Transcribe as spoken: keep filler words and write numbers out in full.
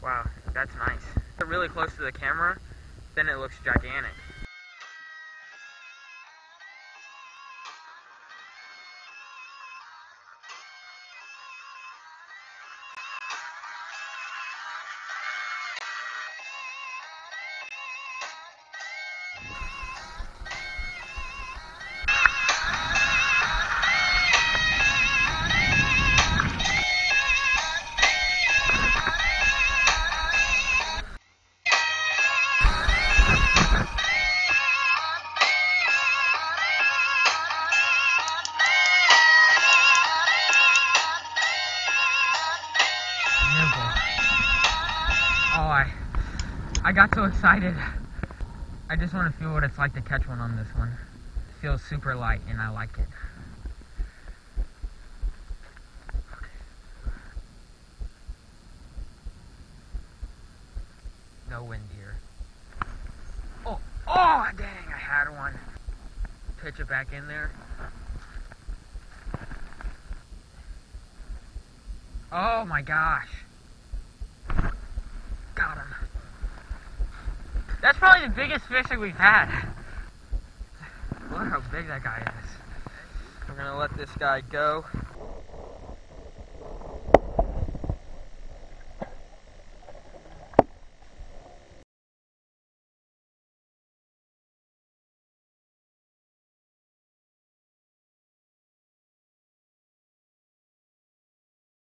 Wow, that's nice. Get really close to the camera, then it looks gigantic. Oh, I, I got so excited. I just want to feel what it's like to catch one on this one. It feels super light and I like it. No wind here. Oh, oh, dang, I had one. Pitch it back in there. Oh my gosh. Got him. That's probably the biggest fish that we've had. Look how big that guy is. We're gonna let this guy go.